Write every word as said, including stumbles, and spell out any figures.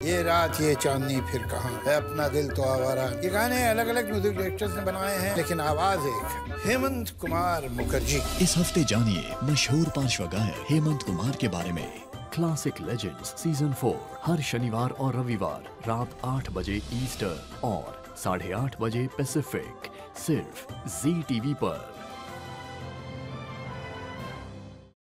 ये रात ये चांदनी फिर कहाँ है, अपना दिल तो आवारा। ये गाने अलग अलग म्यूजिक डायरेक्टर्स ने बनाए हैं, लेकिन आवाज एक, हेमंत कुमार मुखर्जी। इस हफ्ते जानिए मशहूर पार्श्व गायक हेमंत कुमार के बारे में। क्लासिक लेजेंड्स सीजन फोर हर शनिवार और रविवार रात आठ बजे ईस्टर्न और साढ़े आठ बजे पैसिफिक, सिर्फ जी टीवी पर।